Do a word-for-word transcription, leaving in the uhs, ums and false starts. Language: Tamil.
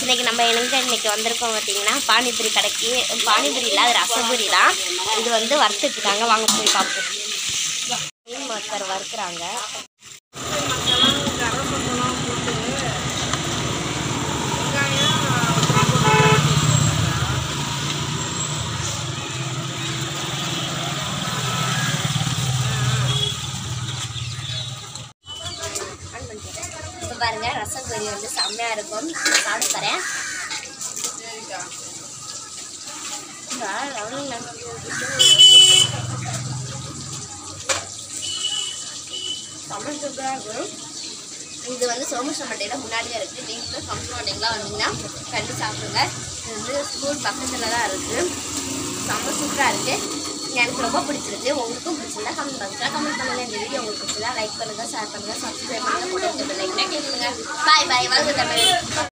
இன்றைக்கி நம்ம எங்கே இன்றைக்கி வந்திருக்கோம் பார்த்தீங்கன்னா பானிபூரி கடைக்கு. பானிபூரி இல்லை, அது ரசபூரி தான். இது வந்து வறுத்துட்ருக்காங்க, வாங்க போய் பார்ப்போம். மீன் மக்கர் வறுக்கிறாங்க. இப்போ பாருங்க, ரசபூரி வந்து செம்மையாக இருக்கும். சாப்பிட தரேன். இது வந்து சோமசம்பட்டையில் முன்னாடியே இருக்குது. நீங்களும் சோமசம்பட்டைங்களா வந்தீங்கன்னா கண்டு சாப்பிடுங்க. இது வந்து ஸ்கூல் பக்கத்தில் தான் இருக்குது. செம்ம சூப்பராக இருக்குது. எனக்கு ரொம்ப பிடிச்சிருக்கு. உங்களுக்கும் பிடிச்சிருந்தா கமெண்ட் பாக்ஸில் கமெண்ட் பண்ணுங்கள். இந்த வீடியோ உங்களுக்கு பிடிச்சதா லைக் பண்ணுங்கள், ஷேர் பண்ணுங்கள், சப்ஸ்கிரைப் பண்ணுங்கள், கூட இருக்க பெல் ஐக்கனை கிளிக் பண்ணுங்கள். பாய் பாய். வாழ்க தமிழ்.